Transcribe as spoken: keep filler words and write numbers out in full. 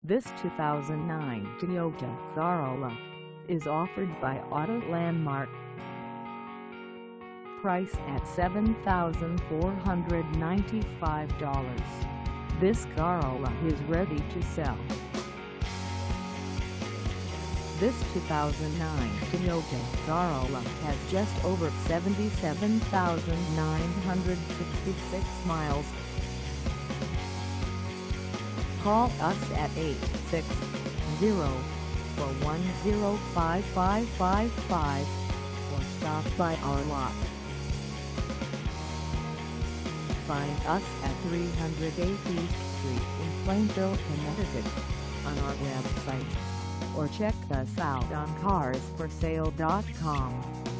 This two thousand nine Toyota Corolla is offered by Auto Landmark. Price at seven thousand four hundred ninety-five dollars. This Corolla is ready to sell. This two thousand nine Toyota Corolla has just over seventy-seven thousand nine hundred sixty-six miles. Call us at eight six zero, four one zero, five five five five or stop by our lot. Find us at three hundred eight East Street in Plainville, Connecticut on our website, or check us out on cars for sale dot com.